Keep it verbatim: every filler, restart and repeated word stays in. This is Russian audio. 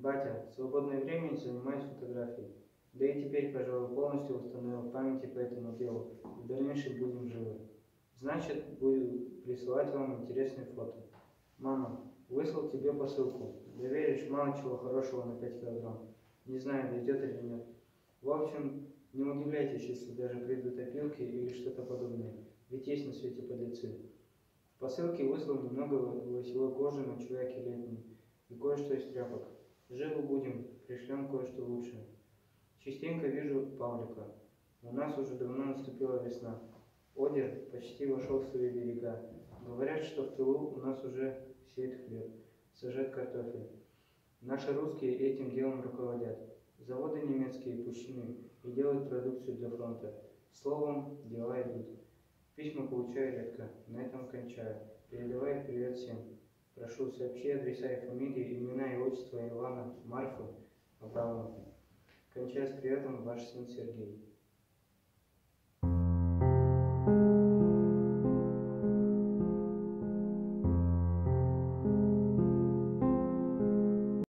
Батя, в свободное время занимаюсь фотографией. Да и теперь, пожалуй, полностью восстановил памяти по этому делу. В дальнейшем будем живы. Значит, буду присылать вам интересные фото. Мама, выслал тебе посылку. Да веришь, мало чего хорошего на пять килограмм. Не знаю, дойдет или нет. В общем, не удивляйтесь, если даже придут опилки или что-то подобное. Ведь есть на свете подлецы. В посылке выслал немного лосевой кожи на чуяке летней и кое-что из тряпок. Живы будем, пришлем кое-что лучшее. Частенько вижу Павлика. У нас уже давно наступила весна. Одер почти вошел в свои берега. Говорят, что в тылу у нас уже сеет хлеб, сажают картофель. Наши русские этим делом руководят. Заводы немецкие пущены и делают продукцию для фронта. Словом, дела идут. Письма получаю редко, на этом кончаю. Передавай привет всем. Прошу, сообщи адреса и фамилии, имена и отчества Ивана, Марфы, Абрамова. Кончаю с приветом, ваш сын Сергей.